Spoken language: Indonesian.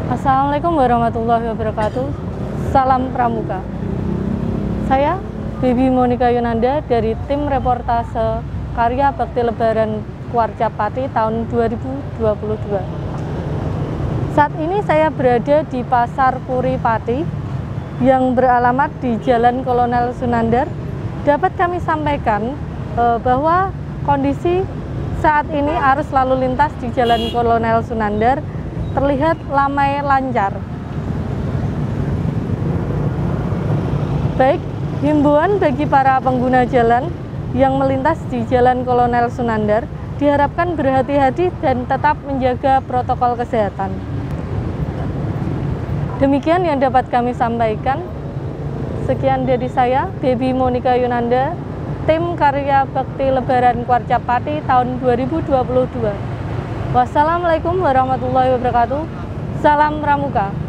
Assalamualaikum warahmatullahi wabarakatuh. Salam Pramuka. Saya Baby Monica Yunanda dari tim reportase Karya Bakti Lebaran Kuarca Pati tahun 2022. Saat ini saya berada di Pasar Puri Pati yang beralamat di Jalan Kolonel Sunandar. Dapat kami sampaikan bahwa kondisi saat ini arus lalu lintas di Jalan Kolonel Sunandar terlihat ramai lancar. Baik, himbauan bagi para pengguna jalan yang melintas di Jalan Kolonel Sunandar diharapkan berhati-hati dan tetap menjaga protokol kesehatan. Demikian yang dapat kami sampaikan. Sekian dari saya, Baby Monica Yunanda, tim Karya Bakti Lebaran Kuarca Pati tahun 2022. Wassalamualaikum warahmatullahi wabarakatuh. Salam Pramuka.